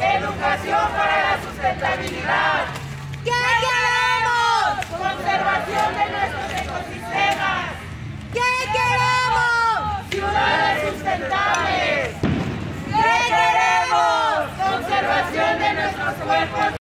Educación para la sustentabilidad. ¿Qué queremos? Conservación de nuestro